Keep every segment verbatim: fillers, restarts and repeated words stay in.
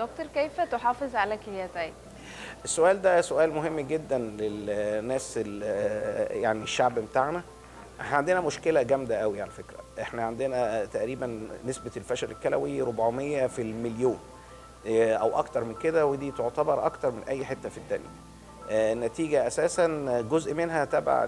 دكتور كيف تحافظ على كليتيك؟ السؤال ده سؤال مهم جدا للناس يعني الشعب بتاعنا. احنا عندنا مشكله جامده قوي على فكره. احنا عندنا تقريبا نسبه الفشل الكلوي أربعمية في المليون او اكتر من كده، ودي تعتبر اكتر من اي حته في الدنيا. النتيجه اساسا جزء منها تبع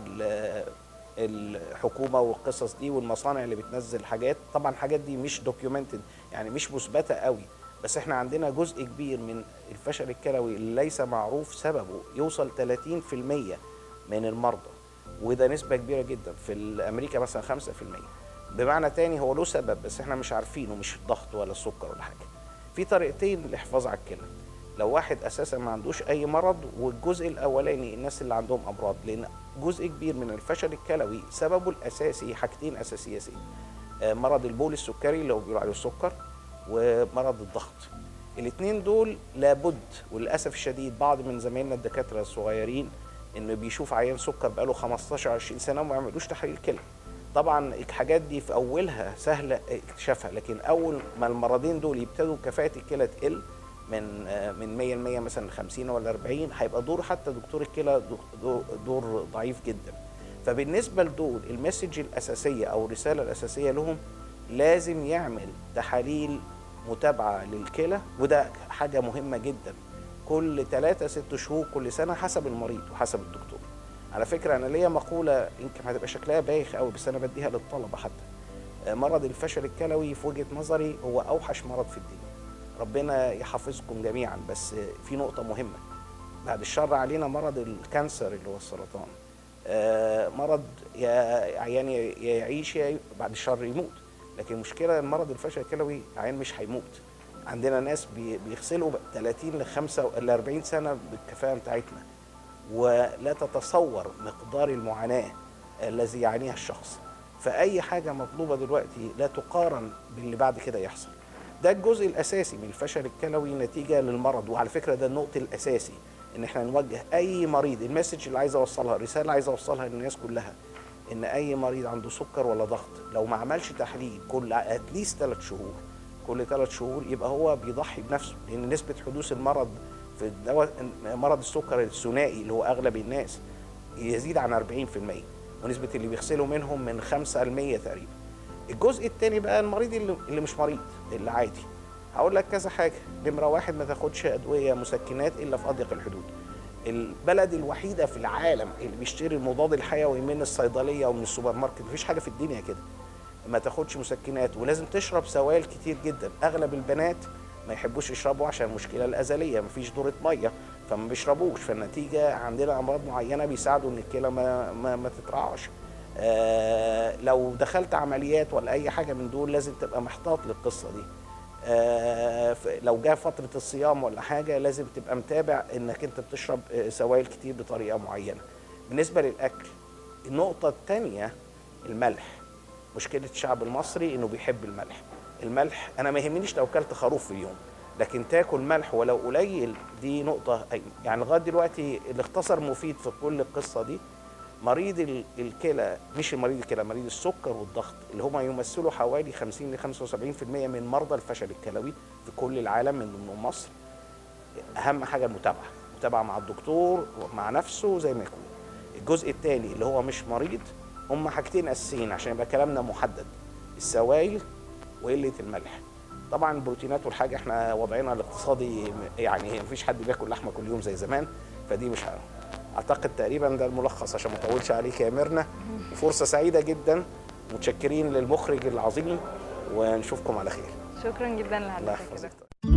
الحكومه والقصص دي والمصانع اللي بتنزل حاجات. طبعا الحاجات دي مش دوكيومنتد، يعني مش مثبته قوي، بس احنا عندنا جزء كبير من الفشل الكلوي اللي ليس معروف سببه يوصل ثلاثين في المية من المرضى، وده نسبة كبيرة جدا. في أمريكا مثلا خمسة في المية. بمعنى تاني هو له سبب بس احنا مش عارفينه، مش الضغط ولا السكر ولا حاجة. في طريقتين للحفاظ على الكلى. لو واحد اساسا ما عندوش اي مرض، والجزء الاولاني الناس اللي عندهم امراض، لان جزء كبير من الفشل الكلوي سببه الاساسي حاجتين اساسيتين: مرض البول السكري اللي هو بيقولوا عليه السكر، ومرض الضغط. الاثنين دول لابد، وللاسف الشديد بعض من زمايلنا الدكاتره الصغيرين انه بيشوف عيان سكر بقاله خمستاشر عشرين سنه وما يعملوش تحاليل كلى. طبعا الحاجات دي في اولها سهله اكتشافها، لكن اول ما المرضين دول يبتدوا كفاءه الكلى تقل من من مية بالمية مثلا خمسين ولا أربعين، هيبقى دور حتى دكتور الكلى دور, دور ضعيف جدا. فبالنسبه لدول المسج الاساسيه او الرساله الاساسيه لهم لازم يعمل تحاليل متابعه للكلى، وده حاجه مهمه جدا، كل ثلاثة ست شهور كل سنه حسب المريض وحسب الدكتور. على فكره انا ليا مقوله يمكن هتبقى شكلها بايخ قوي بس انا بديها للطلبه حتى: مرض الفشل الكلوي في وجهه نظري هو اوحش مرض في الدنيا. ربنا يحفظكم جميعا، بس في نقطه مهمه بعد الشر علينا: مرض الكانسر اللي هو السرطان مرض يا عيان يعيش يا بعد الشر يموت. لكن المشكله مرض الفشل الكلوي عيان مش هيموت. عندنا ناس بيغسلوا ثلاثين ل أربعين سنه بالكفاءه بتاعتنا، ولا تتصور مقدار المعاناه الذي يعانيها الشخص. فاي حاجه مطلوبه دلوقتي لا تقارن باللي بعد كده يحصل. ده الجزء الاساسي من الفشل الكلوي نتيجه للمرض. وعلى فكره ده النقطه الاساسي، ان احنا نوجه اي مريض. المسج اللي عايز اوصلها، الرساله اللي عايز اوصلها للناس كلها، ان اي مريض عنده سكر ولا ضغط لو ما عملش تحليل كل اتليست ثلاث شهور، كل ثلاث شهور، يبقى هو بيضحي بنفسه. لان نسبه حدوث المرض في الدواء مرض السكر الثنائي اللي هو اغلب الناس يزيد عن أربعين في المية، ونسبه اللي بيغسلوا منهم من خمسة بالمية تقريبا. الجزء الثاني بقى المريض اللي مش مريض، اللي عادي. هقول لك كذا حاجه. نمره واحد: ما تاخدش ادويه مسكنات الا في اضيق الحدود. البلد الوحيده في العالم اللي بيشتري المضاد الحيوي من الصيدليه ومن السوبر ماركت، مفيش حاجه في الدنيا كده. ما تاخدش مسكنات، ولازم تشرب سوائل كتير جدا. اغلب البنات ما يحبوش يشربوا عشان المشكله الازليه، مفيش دوره ميه فما بيشربوش، فالنتيجه عندنا امراض معينه بيساعدوا ان الكلى ما ما, ما تترعش. آه لو دخلت عمليات ولا اي حاجه من دول لازم تبقى محتاط للقصه دي. آه لو جاء فتره الصيام ولا حاجه لازم تبقى متابع انك انت بتشرب سوائل كتير بطريقه معينه. بالنسبه للاكل، النقطه الثانيه الملح. مشكله الشعب المصري انه بيحب الملح. الملح انا ما يهمنيش لو اكلت خروف في اليوم، لكن تاكل ملح ولو قليل، دي نقطه. يعني لغايه دلوقتي اللي اختصر مفيد في كل القصه دي مريض الكلى، مش مريض الكلى، مريض السكر والضغط، اللي هم يمثلوا حوالي خمسين ل خمسة وسبعين في المية من مرضى الفشل الكلوي في كل العالم من ضمن مصر. اهم حاجه المتابعه، متابعه مع الدكتور ومع نفسه زي ما يكون. الجزء الثاني اللي هو مش مريض، هم حاجتين اساسيين عشان يبقى كلامنا محدد: السوائل وقله الملح. طبعا البروتينات والحاجه احنا وضعنا الاقتصادي يعني مفيش حد بياكل لحمه كل يوم زي زمان، فدي مش عارف. اعتقد تقريبا ده الملخص عشان ما اطولش عليك يا ميرنا. وفرصه سعيده جدا، متشكرين للمخرج العظيم، ونشوفكم على خير. شكرا جدا الله لحضرتك. يحفظك.